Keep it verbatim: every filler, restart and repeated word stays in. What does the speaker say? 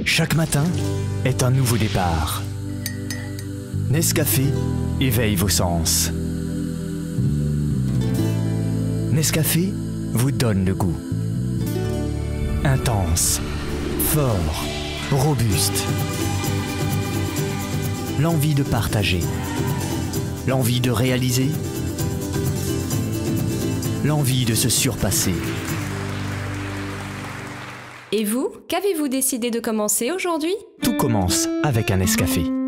Chaque matin est un nouveau départ. Nescafe éveille vos sens. Nescafe vous donne le goût. Intense, fort, robuste. L'envie de partager. L'envie de réaliser. L'envie de se surpasser. Et vous, qu'avez-vous décidé de commencer aujourd'hui? Tout commence avec un Nescafe.